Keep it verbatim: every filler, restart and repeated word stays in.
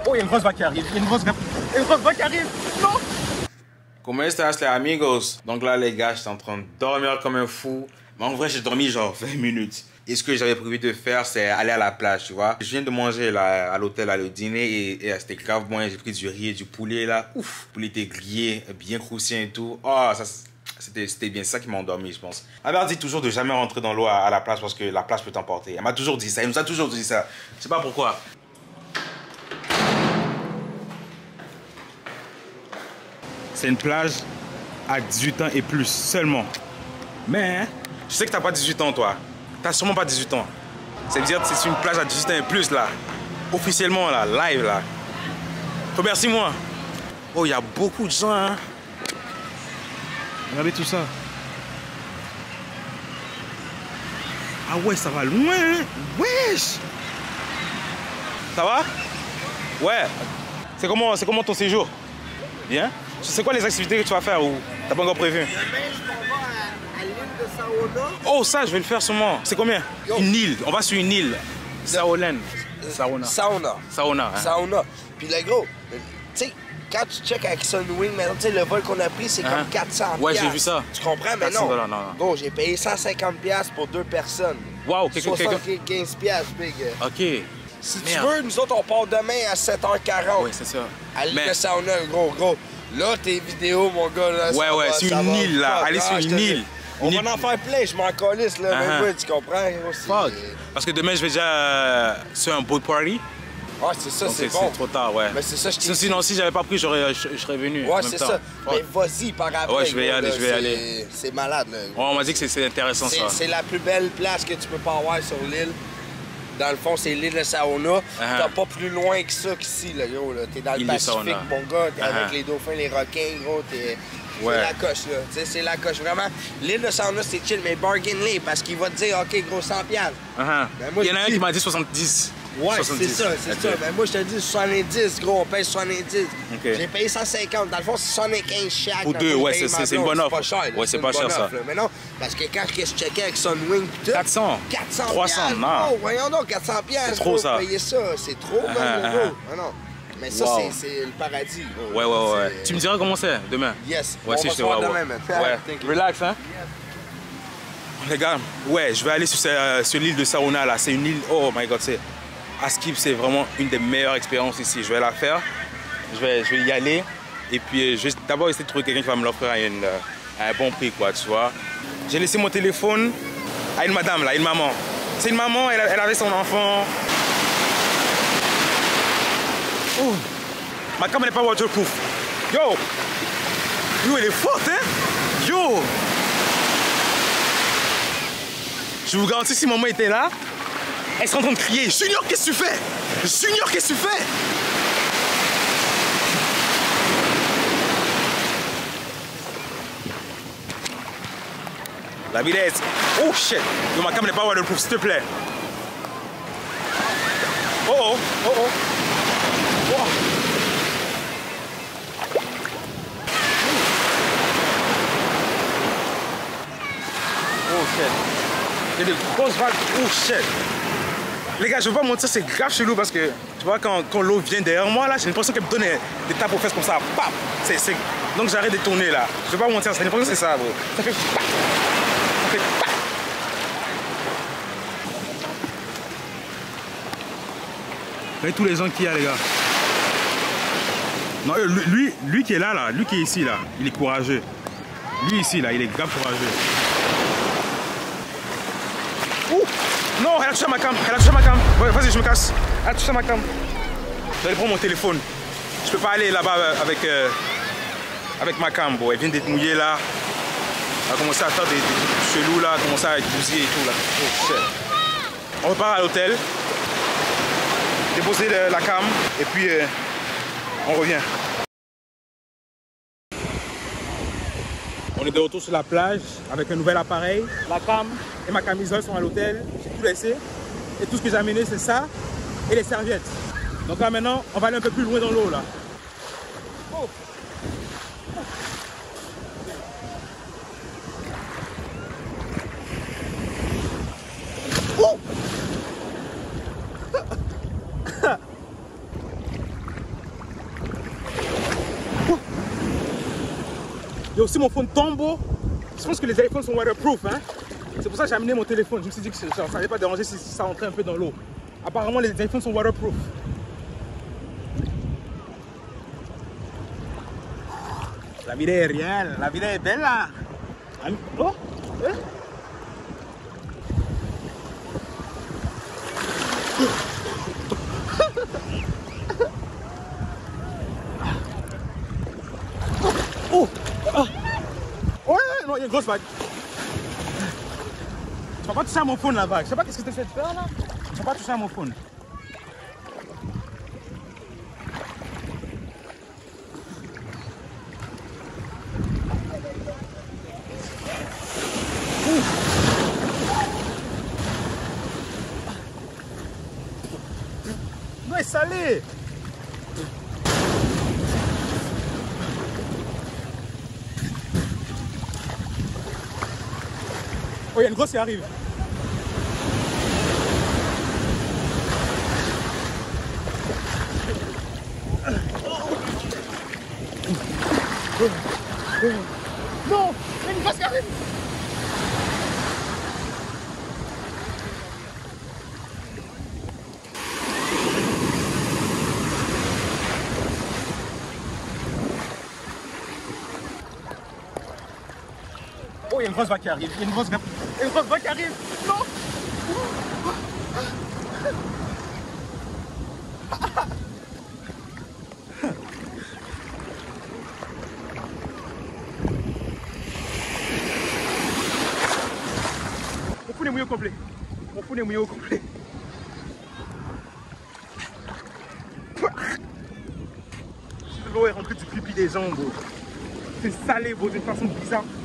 Oh, il y a une grosse vague qui arrive. Il y a une grosse, une grosse vague qui arrive. Non. Comment estás les amigos? Donc là les gars, j'étais en train de dormir comme un fou. Mais en vrai j'ai dormi genre vingt minutes. Et ce que j'avais prévu de faire c'est aller à la plage, tu vois. Je viens de manger là, à l'hôtel à le dîner et, et c'était grave bon. J'ai pris du riz et du poulet là. Ouf, le poulet était grillé, bien croustillant et tout. Oh, ça c'était bien ça qui m'a endormi je pense. Ma mère dit toujours de jamais rentrer dans l'eau à, à la plage parce que la plage peut t'emporter. Elle m'a toujours dit ça, elle nous a toujours dit ça. Je sais pas pourquoi. C'est une plage à dix-huit ans et plus seulement. Mais je sais que t'as pas dix-huit ans toi. T'as sûrement pas dix-huit ans. Ça veut dire que c'est une plage à dix-huit ans et plus là. Officiellement là, live là. Remercie-moi. Oh, il y a beaucoup de gens hein. Regardez tout ça. Ah ouais, ça va loin hein. Wesh. Ça va? Ouais. C'est comment, c'est comment ton séjour? Bien? C'est quoi les activités que tu vas faire ou t'as pas encore prévu? Demain, je m'en vais à, à l'île de Saona. Oh, ça, je vais le faire sûrement. C'est combien? Yo. Une île. On va sur une île. Saolen. Sauna. Sauna. Sauna. Hein. Sauna. Puis le gros, tu sais, quand tu check avec Sunwing, maintenant, tu sais, le vol qu'on a pris, c'est hein? comme quatre cents. Ouais, j'ai vu ça. Tu comprends? Mais non. non, non. Gros, j'ai payé cent cinquante dollars pour deux personnes. Wow, soixante-quinze dollars, big. OK. Si Merde. tu veux, nous autres, on part demain à sept heures quarante. Oui, c'est ça. À l'île Mais... de Sauna, gros, gros. Là, tes vidéos, mon gars, là, ouais, ouais, sur une va, île, là. Allez sur une île. On une va en faire plein, je m'en calisse, là. Uh -huh. Mais ouais, tu comprends? Fuck. Parce que demain, je vais déjà euh, sur un boat party. Ouais, c'est ça, c'est bon. C'est trop tard, ouais. Mais c'est ça, je t'ai dit. Sinon, si j'avais pas pris, je, je serais venu. Ouais, c'est ça. Mais vas-y, par après. Ouais, je vais y aller, je vais y aller. C'est malade, là. Ouais, on m'a dit que c'est intéressant, ça. C'est la plus belle place que tu peux pas avoir sur l'île. Dans le fond, c'est l'île de Saona. Uh -huh. T'as pas plus loin que ça qu'ici, là, gros. T'es dans le Pacifique, mon gars. T'es uh -huh. avec les dauphins, les requins, gros. T'es... Ouais. C'est la coche, là. Tu sais, c'est la coche. Vraiment, l'île de Saona, c'est chill, mais bargain-les parce qu'il va te dire, OK, gros, cent piastres. Uh -huh. Ben, moi, il y en a un qui m'a dit soixante-dix. Ouais, c'est ça, c'est okay. ça. Mais moi, je te dis soixante-dix, gros, on paye soixante-dix. Okay. J'ai payé cent cinquante. Dans le fond, c'est soixante-quinze chaque. Pour deux, ouais, c'est une bonne offre. C'est pas cher. Ouais, c'est pas cher, ça. Là. Mais non, parce que quand je checkais avec Sunwing, tout. quatre cents. quatre cents. trois cents, non. Oh, voyons donc, quatre cents piastres. C'est trop, ça. Payer ça, c'est trop, uh -huh, man, uh -huh. gros. Non, non. Mais ça, wow. c'est le paradis. Gros. Ouais, ouais, ouais. Tu me diras comment c'est demain? Yes. Ouais, on si va je te voir vois. demain, man. Ouais. Relax, hein? Yes. Les gars, ouais, je vais aller sur, euh, sur l'île de Saona, là. C'est une île, oh my god, c'est... À Skip, c'est vraiment une des meilleures expériences ici. Je vais la faire. Je vais, je vais y aller. Et puis, je vais d'abord essayer de trouver quelqu'un qui va me l'offrir à, à un bon prix, quoi, tu vois. J'ai laissé mon téléphone à une madame, là, une maman. C'est une maman, elle, elle avait son enfant. Oh, ma caméra n'est pas waterproof. Yo! Yo, elle est forte, hein? Yo! Je vous garantis, si maman était là, elle serait en train de crier. Junior, qu'est-ce que tu fais? Junior, qu'est-ce que tu fais? La vitesse. Oh shit. Yo, ma caméra n'est pas waterproof, s'il te plaît. Oh oh, oh oh. Oh. Oh shit. Il y a des grosses vagues. Oh shit. Les gars, je veux pas mentir, c'est grave chelou parce que tu vois, quand, quand l'eau vient derrière moi, là, j'ai l'impression qu'elle me donne des, des tapes aux fesses comme ça. Pap! C'est, c'est... Donc j'arrête de tourner là. Je veux pas mentir, j'ai l'impression que c'est ça, bro. Ça fait pap! Ça fait pap! Regardez tous les gens qu'il y a, les gars. Non, lui, lui qui est là, là, lui qui est ici, là, il est courageux. Lui ici, là, il est grave courageux. Ouh! Non, elle a touché à ma cam, elle a touché à ma cam. Ouais, vas-y, je me casse. Elle a touché à ma cam. Je vais aller prendre mon téléphone. Je peux pas aller là-bas avec, euh, avec ma cam, bon. Elle vient d'être mouillée là. Elle a commencé à faire des, des trucs chelous là, elle a commencé à être bousillée et tout là. Oh shit. On repart à l'hôtel. Déposer la cam et puis euh, on revient. On est de retour sur la plage avec un nouvel appareil. La cam et ma camisole sont à l'hôtel. J'ai tout laissé. Et tout ce que j'ai amené, c'est ça et les serviettes. Donc là maintenant, on va aller un peu plus loin dans l'eau là. Oh. Oh. Il y a aussi mon phone tombe. Je pense que les iPhones sont waterproof, hein. C'est pour ça que j'ai amené mon téléphone. Je me suis dit que ça n'allait pas déranger si ça rentrait un peu dans l'eau. Apparemment, les iPhones sont waterproof. La vida est réelle, la vida est belle là. Oh, hein? Oh, oh. Ouais, non, il y a une grosse vague. Tu vas pas toucher à mon phone la vague. Je sais pas qu'est-ce que tu essaies de faire là. Tu vas pas toucher à mon phone. Non, il est salé. Oh, il y a une grosse qui arrive. Non, il y a une grosse qui arrive. Oh, il y a une grosse vague qui arrive. Il y a une grosse, il y a une grosse vague qui arrive. Non. Mon phone est mouillé au complet. Mon phone est mouillé au complet. L'eau est rentrée du pipi des jambes. C'est salé, bro, d'une façon bizarre.